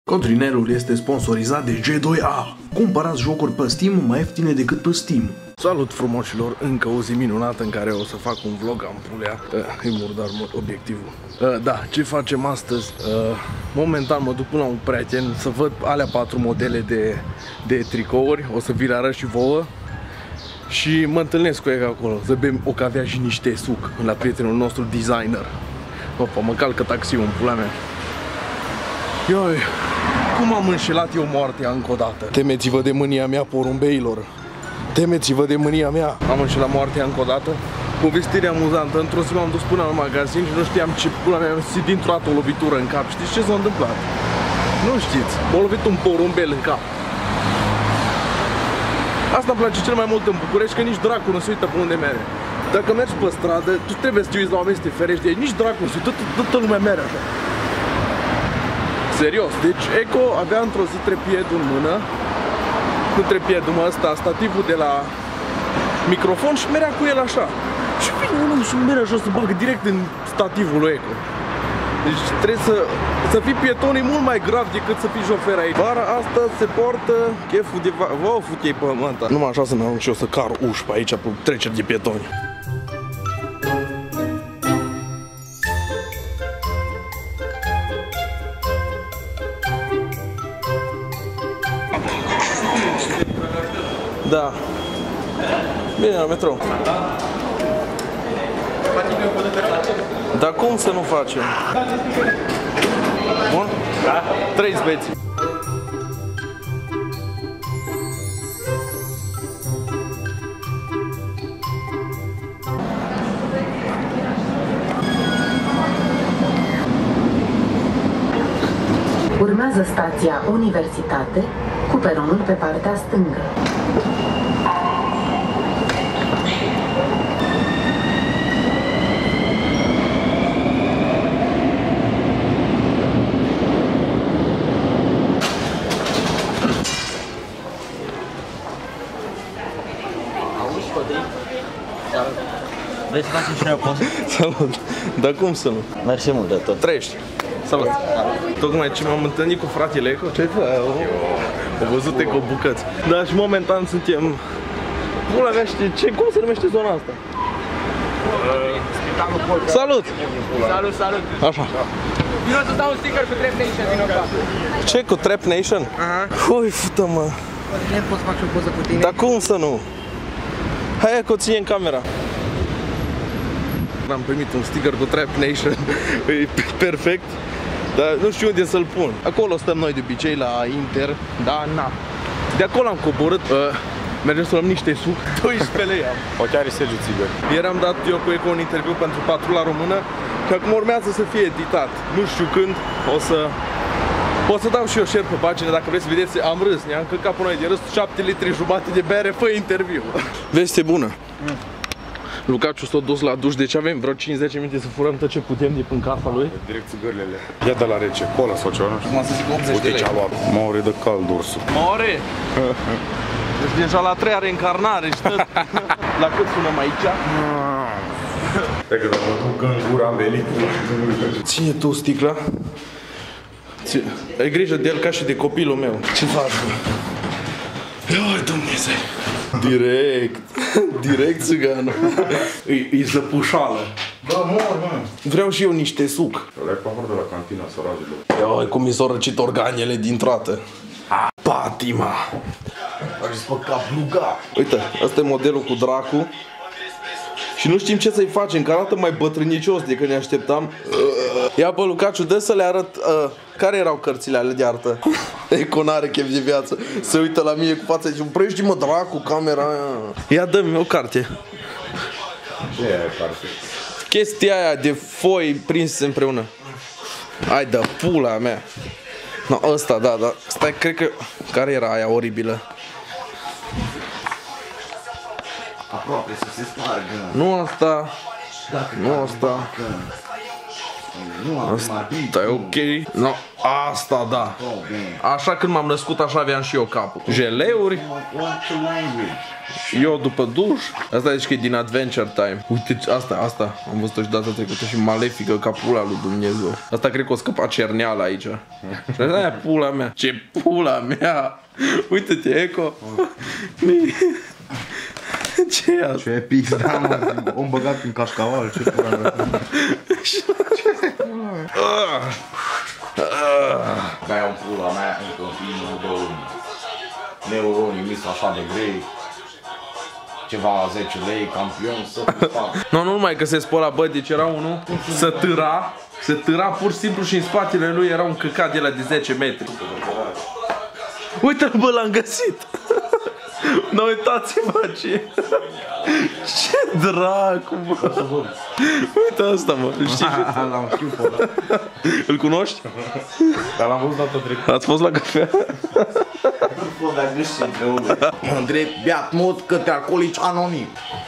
Codrinelul este sponsorizat de G2A. Cumpărați jocuri pe Steam mai ieftine decât pe Steam. Salut frumoșilor, încă o zi minunată în care o să fac un vlog, am pulea, îi murdar obiectivul. Da, ce facem astăzi? Momentan mă duc până la un prieten să văd alea 4 modele de tricouri, o să vi le arăt și vouă. Și mă întâlnesc cu ei acolo, să bem o cafea și niște suc la prietenul nostru designer. Opa, mă calcă taxiul în pula mea. Ioi, cum am înșelat eu moartea încă o dată? Temeți-vă de mânia mea, porumbeilor. Temeți-vă de mânia mea. Am înșelat moartea încă o dată. Povestire amuzantă. Într-o zi m-am dus până la magazin și nu știam ce pula mea, am simțit dintr-o dată o lovitură în cap. Știți ce s-a întâmplat? Nu știți. M-a lovit un porumbel în cap. Asta îmi place cel mai mult în București, că nici dracu nu se uită pe unde merge. Dacă mergi pe stradă, tu trebuie să te uiți la oameni să te ferești de ei. Nici dracu nu se uită, toată lumea merge așa. Serios, deci Eco avea într-o zi trepiedul în mână. Nu trepiedul, mă, ăsta, stativul de la microfon și merea cu el așa. Și vine un om și merea jos, să bagă direct în stativul lui Eco. Deci trebuie să fii pieton, e mult mai grav decât să fii șofer aici. Vara asta se poartă cheful de vară. Vă futei pe mânta. Numai așa să-mi arunc și eu să car uși pe aici, pe treceri de pietoni. Da. Bine, la metrou. Dar cum să nu facem? Bun? Da? 3 beți. Urmează stația Universitate cu peronul pe partea stângă. Vrei să facem și noi o poză? Salut! Dar cum să nu? Mersi mult de tot. Trăiești! Salut! Tocmai ce m-am întâlnit cu fratele Eco. Ce faci? Au văzut Eco bucăți. Dar și momentan suntem... Pula mea, știi ce? Cum se numește zona asta? Salut! Salut, salut! Așa. Vino să dau un sticker cu Trap Nation, vino ca. Ce? Cu Trap Nation? Aha. Ui, fută-mă! Nu pot să fac și o poză cu tine? Dar cum să nu? Hai că o ține în camera. Am primit un sticker cu Trap Nation, e perfect, dar nu știu unde să-l pun. Acolo stăm noi de obicei la Inter, da, na. De acolo am coborât, mergem să luăm niște suc, 12 lei am. O chiar e Sergiu Țigăr. Ieri am dat eu cu Eco un interviu pentru Patrula Română, că acum urmează să fie editat. Nu știu când, o să dau și eu share pe pagină, dacă vreți să vedeți, am râs, ne-am căcat până noi de râs, 7 litri jumate de bere, fă interviu. Veste bună. Lucaciu s-a dus la duș, deci avem vreo 5-10 minute să furăm tot ce putem de în casa lui. Direct țigările. Ia de la rece, cola sau ceva, nu știu. Cum să zic 80 de Uite lei. ce-a luat. Maure de cald ursul. Maure! Deci deja la 3-a reîncarnare și tot. La cât sunăm aici? Cred că dacă mă duc în gura am venit. Ține tu sticla. Ai grijă de el ca și de copilul meu. Ce faci, bă? Ioi, Dumnezeu! Direct țiganul. E zăpușală. Da, mor, mă. Vreau și eu niște suc. Le-ai pahor de la cantina sărajilor. Ioi, cum mi s-au răcit organele dintr-o dată. Patima! Aș zis pe cap luga. Uite, ăsta e modelul cu dracu. Și nu știm ce să-i facem, că arată mai bătrânicios decât ne așteptam. Ia pe Lucaciu, dă să le arăt care erau cărțile alea de artă. Eco n-are chef de viață. Se uită la mine cu fața și zice, oprește mă dracu camera aia. Ia dă-mi o carte. Ce e aia carte? Chestia aia de foi prinse împreună. Hai de pula mea. No, ăsta, da. Stai, cred că... Care era aia oribilă? Aproape să se spargă. Nu asta. Nu asta. Nu Asta e ok. No, Asta da. Așa când m-am născut, așa aveam și eu capul. Jeleuri. Eu după duș. Asta zici că e din Adventure Time. Uite, asta. Am văzut-o și data trecută și malefică ca pula lui Dumnezeu. Asta cred că o scăpa cerneala aici. Și aia pula mea. Ce pula mea. Uite-te, Eco. Ce e asta? Ce pizda, mă, om băgat în cașcaval, ce pula mea. Bea în pula mea încă în filmul de luni. Neuronii mis așa de grei. Ceva 10 lei, campion, să fac. Nu numai că se spăla, bă, deci era unul, se târa pur și simplu și în spatele lui era un căcat de la de 10 metri. Uite-l, bă, l-am găsit. Nu uitați-vă ce dracu, bă. Uite asta, mă, îl știi? L-am știut pe ăla. Îl cunoști? Dar l-am văzut data trecută. Ați fost la cafea? Mă întreb, beat mod către alcoolici anonim.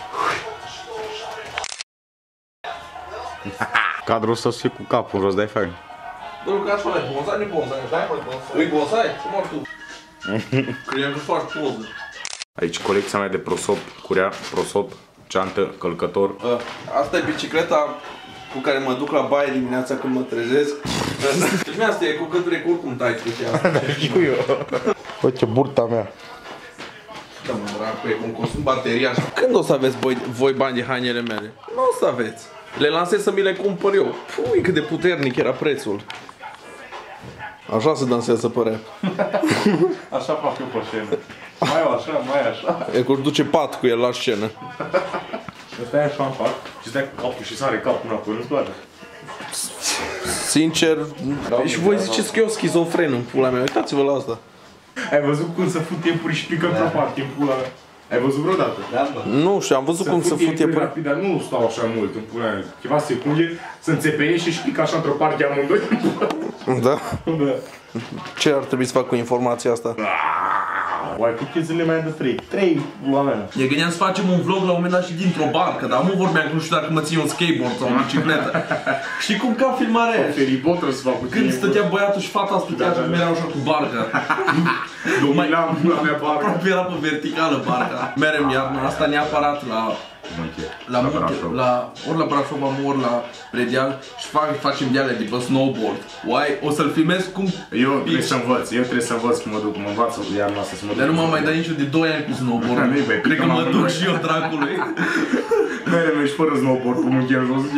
Cadrul ăsta să fie cu capul în rost, dai fain. Bă, Lucas, fă-le, bonsai, nu-i bonsai, dai, fă-le bonsai. Ui, bonsai? Ce mor tu? Credeam că faci poză. Aici colecția mea de prosop, curea, prosop, ceantă, călcător. Asta e bicicleta cu care mă duc la baie dimineața când mă trezesc. Deci asta e cu cât recurs cum tai tu și asta. Știu eu. Uite burta mea. Da, mă, dracu, e cum consum bateria așa. Când o să aveți voi bani de hainele mele? Nu o să aveți. Le lansez să mi le cumpăr eu. Pui, cât de puternic era prețul. Așa se dansează pe rap. Așa fac eu pe scenă. Mai așa, mai așa. E că își duce pat cu el la scenă. Stai așa în fac și stai cu capul și sare capul înapoi, nu-ți place? Sincer, și voi ziceți că eu schizofren în pula mea. Uitați-vă la asta. Ai văzut cum se fut timpuri și pică într-o parte în pula mea? Ai văzut vreodată? Nu știu, am văzut cum se fut timpuri rapid, dar nu stau așa mult în pula mea. Ceva secunde, se înțepeiește și pică așa într-o parte amândoi. Da? Da. Ce ar trebui să fac cu informația asta? Oai, câte zile mai de 3? 3, pula mea. Ne gândeam să facem un vlog la un moment dat și dintr-o barcă, dar nu vorbeam că nu știu dacă mă țin un skateboard sau o bicicletă. Și cum ca filmarea aia? Feribot trebuie să fac cu tine. Când stătea băiatul și fata stătea și mereu așa cu barca. Dominam pula mea barca. Aproape era pe verticală barca. Merem iarna asta neapărat la munte, ori la Brașov, ori la Predeal și facem de-alea de pe snowboard. Uai, o să-l filmez cum... Eu trebuie să învăț cum mă duc, mă învață iarna asta să mă duc. Dar nu m-am mai dat niciun de 2 ani cu snowboard. Cred că mă duc și eu dracului. Mere mergi fără snowboard, cu mânchia în jos.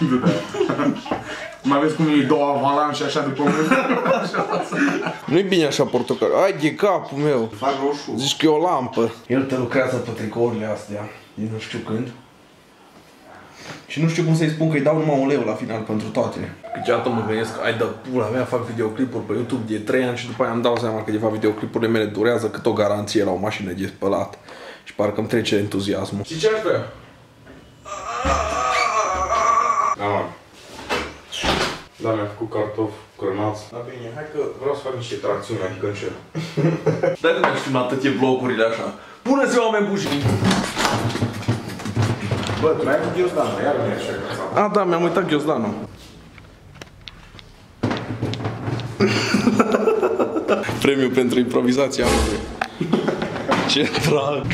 Mai vezi cum e 2 avalanșe așa după mână. Nu-i bine așa portocal. Ai de capul meu. Fac roșu. Zici că e o lampă. El te lucrează pe tricourile astea. Eu nu știu când. Și nu știu cum să-i spun că îi dau numai 1 leu la final pentru toate. Câteodată mă gândesc, ai de pula mea, fac videoclipuri pe YouTube de 3 ani și după aia îmi dau seama că de fapt videoclipurile mele durează cât o garanție la o mașină de spălat. Și parcă îmi trece entuziasmul. Și ce aș vrea? Da, mi-a făcut cartofi crânați. Da, bine, hai că vreau să fac niște tracțiuni, adică încet. Dar nu știu atâtea vlogurile așa. Bună ziua, oameni buși! Bă, tu mai ai avut ghiozdanul, iar nu e așa. Ah, da, mi-am uitat ghiozdanul. Premiu pentru improvizația mea. Ce drag!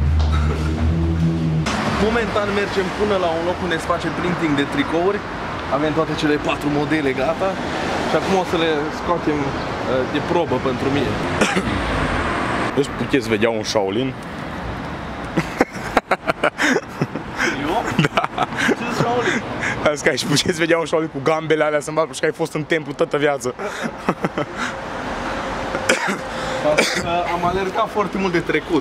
Momentan mergem până la un loc unde se face printing de tricouri. Avem toate cele 4 modele gata. Și acum o să le scoatem de probă pentru mine. Deci puteți vedea un Shaolin? Eu? Da. Ce Shaolin? Asta că și puteți vedea un Shaolin cu gambele alea să-mi și că ai fost în templu toată viața. Am alergat foarte mult de trecut.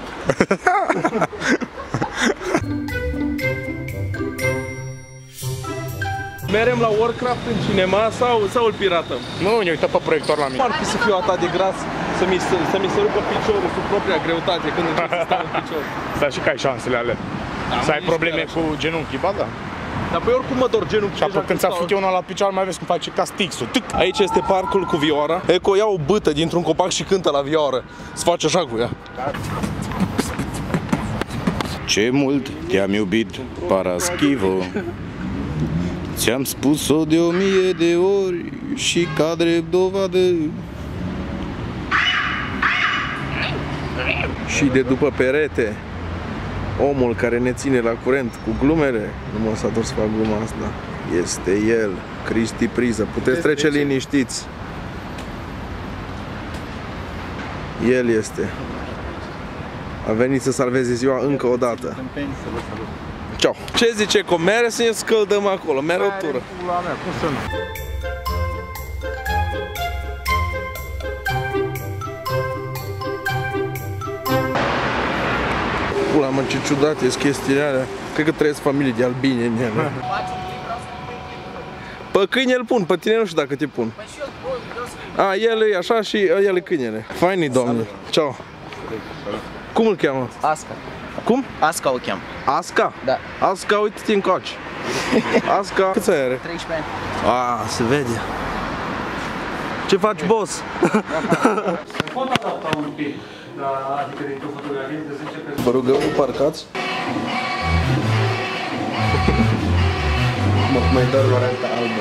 Merem la Warcraft în cinema sau îl piratăm? Nu, ne uităm pe proiector la mine. Ar fi să fiu atât de gras să mi se rupă piciorul sub propria greutate când încep să stau în picior. Dar și că ai șansele alea. Să ai probleme cu genunchii, ba da. Dar pe oricum mă dor genunchi. Și apoi când ți-a făcut una la picioare, mai vezi cum face ca stixul. Aici este parcul cu vioara. Eco ia o bâtă dintr-un copac și cântă la vioară. Se face așa cu ea. Ce mult te-am iubit, Paraschivo. Ți-am spus-o de 1000 de ori și ca drept dovadă. Și de după perete, omul care ne ține la curent cu glumele, nu mă s-a dus să fac gluma asta, este el, Cristi Priză. Puteți trece liniștiți. El este. A venit să salveze ziua încă o dată. Ciao. Ce zice că mere să ne scăldăm acolo, mere o tură. Pula mă, ce ciudat e chestiile alea. Cred că trăiesc familii de albine în ele. Pe câine îl pun, pe tine nu știu dacă te pun. A, el e așa și el e câinele. Faini, domnule. Ciao. Cum îl cheamă? Asca. Cum? Asca o cheam. Asca? Da. Asca, uite-te încoace. Asca, câți ani are? 13 ani. A, se vede. Ce faci, boss? Pot adapta un pic, adică dintr-o fotografie de 10 pe... Vă rugăm, nu parcați. Mai dă varianta albă.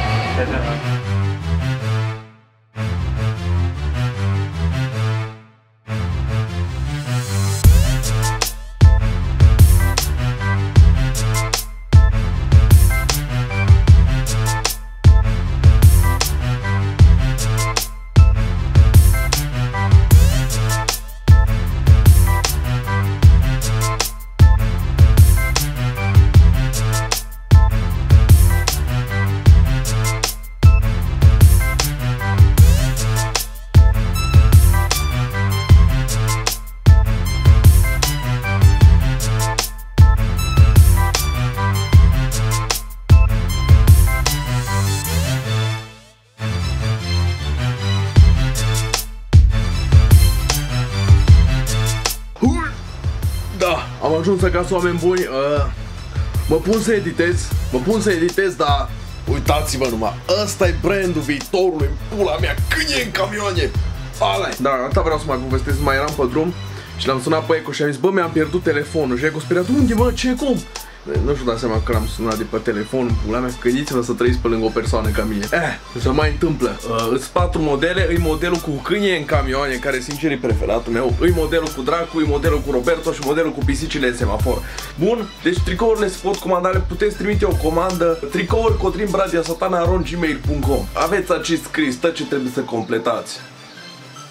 Am ajuns acasă, oameni buni. Mă pun să editez, dar uitați-vă numai, ăsta e brandul viitorului, pula mea, câine în camioane. Ala-i. Da, asta vreau să mai povestesc, mai eram pe drum și l-am sunat pe Eco și am zis, bă, mi-am pierdut telefonul. Și Eco speriat, unde, mă, ce, cum? Nu știu, dați seama că l-am sunat de pe telefon, pula mea, gândiți-vă să trăiți pe lângă o persoană ca mine. Se mai întâmplă. Îs 4 modele, îi modelul cu câine în camioane, care sincer e preferatul meu, îi modelul cu Dracu, îi modelul cu Roberto și modelul cu pisicile în semafor. Bun, deci tricourile se pot comanda, le puteți trimite o comandă, tricouri cotrinbradiasatana@gmail.com. Aveți acest scris, tot ce trebuie să completați.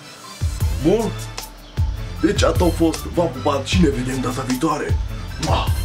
Bun? Deci atât a fost, v-am pupat și ne vedem data viitoare.